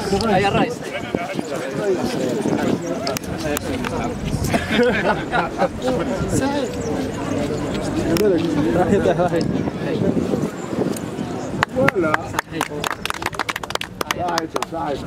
يا الرئيس. ولا صعب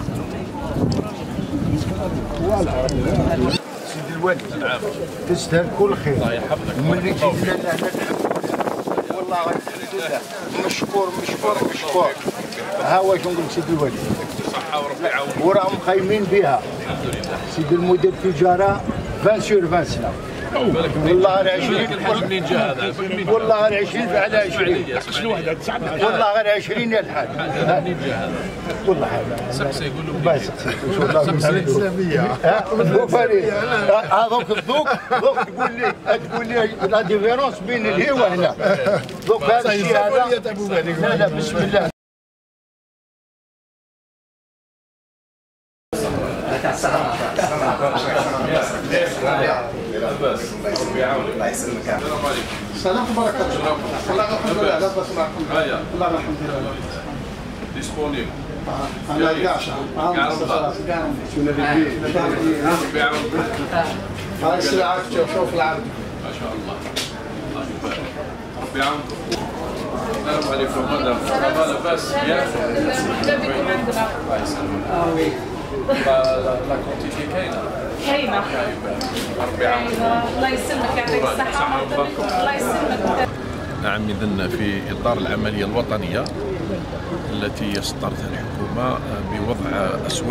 ولا سيدي الوالد تستاهل كل خير. الله يحفظك. ملي جيت لنا والله مشكور مشكور مشكور. ها واش نقول سيدي الوالد وراهم خايمين بها. سيدي المدير التجاره 20 سور 20 سنه. والله غير 20 منين جا هذا؟ والله غير 20 على 20 والله غير 20 يا الحاج. منين جا هذا؟ والله هذا سقسي يقول له باش سقسي الاسلاميه هو فريق هذوك الذوق تقول لي لا ديفيرونس بين الهي وهنا ذوق هذا الشيء هذا. لا لا بسم الله. الله يسلمك. السلام وبركاته. والله الحمد لله لاباس معكم. والله الحمد لله. ديسبونيبل. انا كاع هاي السلعه شوف العرض. ما شاء الله. الله يبارك. ربي يعاونكم. السلام عليكم مدام. لا باس. مرحبا بكم عندنا. الله يسلمك. لا كونتيتي كاينه. كاينه. ربي يعاونكم. الله يسلمك يعطيك الصحة. الله يسلمك. نعم، إذن في إطار العملية الوطنية التي استطرتها الحكومة بوضع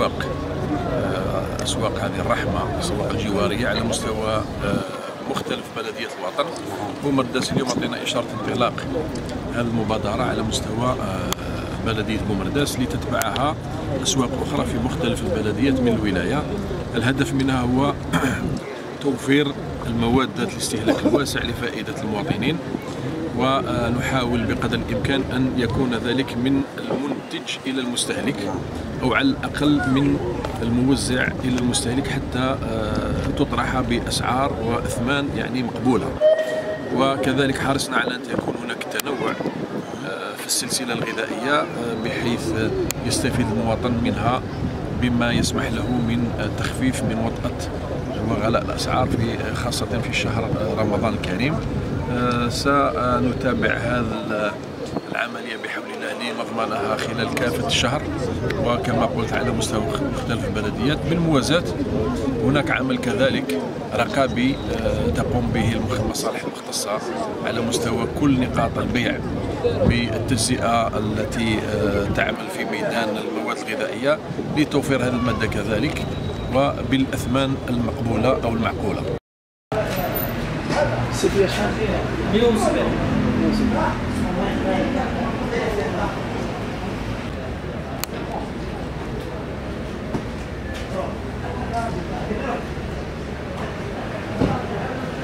أسواق هذه الرحمة، أسواق الجوارية على مستوى مختلف بلدية الوطن. بومرداس اليوم أعطينا إشارة انطلاق هذه المبادرة على مستوى بلدية بومرداس لتتبعها أسواق أخرى في مختلف البلديات من الولاية. الهدف منها هو توفير المواد ذات الاستهلاك الواسع لفائدة المواطنين، ونحاول بقدر الإمكان أن يكون ذلك من المنتج إلى المستهلك، أو على الأقل من الموزع إلى المستهلك، حتى تطرح بأسعار وأثمان يعني مقبولة. وكذلك حرصنا على أن يكون هناك تنوع في السلسلة الغذائية بحيث يستفيد المواطن منها بما يسمح له من تخفيف من وطأة وغلاء الأسعار في خاصة في شهر رمضان الكريم. سنتابع هذه العملية بحول الله لمضمنها خلال كافة الشهر، وكما قلت على مستوى مختلف البلديات. بالموازاة هناك عمل كذلك رقابي تقوم به المصالح المختصة على مستوى كل نقاط البيع بالتجزئة التي تعمل في ميدان المواد الغذائية لتوفير هذه المادة كذلك وبالأثمان المقبولة أو المعقولة. 170